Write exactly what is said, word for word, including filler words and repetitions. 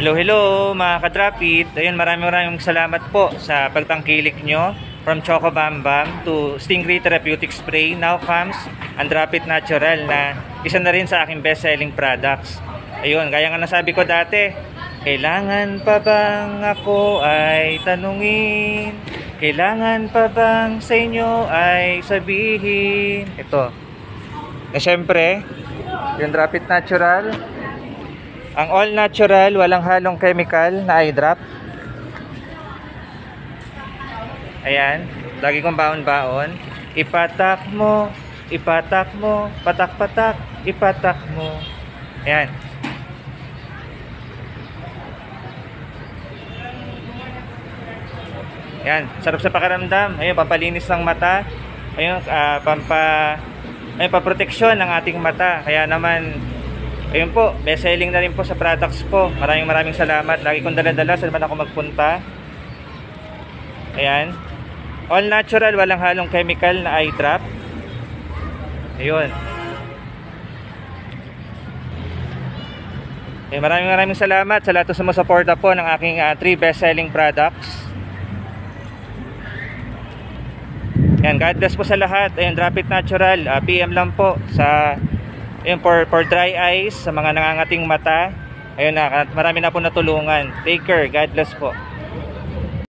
Hello, hello mga ka-Drop-It. Ayun, maraming maraming salamat po sa pagtangkilik nyo. From Choco Bam Bam to Stingray Therapeutic Spray, now comes ang Drop-It Natural na isa na rin sa aking best-selling products. Ayun, gaya nga nasabi ko dati, kailangan pa bang ako ay tanungin? Kailangan pa bang sa inyo ay sabihin? Ito. Na syempre, yung Drop-It Natural, ang all natural, walang halong chemical na eye drop. Ayan, lagi kong baon-baon. Ipatak mo, ipatak mo, patak-patak, ipatak mo. Ayan. Ayan, sarap sa pakiramdam. Ayun, pampalinis ng mata. Ayun, uh, pampa ayun, paproteksyon ng ating mata. Kaya naman, ayun po, best selling na rin po sa products ko. Maraming maraming salamat. Lagi kong dala-dala saan man ako magpunta. Ayan. All natural, walang halong chemical na eye drop. Ayun. Okay, maraming maraming salamat sa lahat ng sumusuporta po ng aking three uh, best selling products. Ayan, God bless po sa lahat. Ayun, Drop-It Natural. Uh, P M lang po sa... Ayun, for, for dry eyes, sa mga nangangating mata. Ayun na, marami na po natulungan. Take care. God bless po.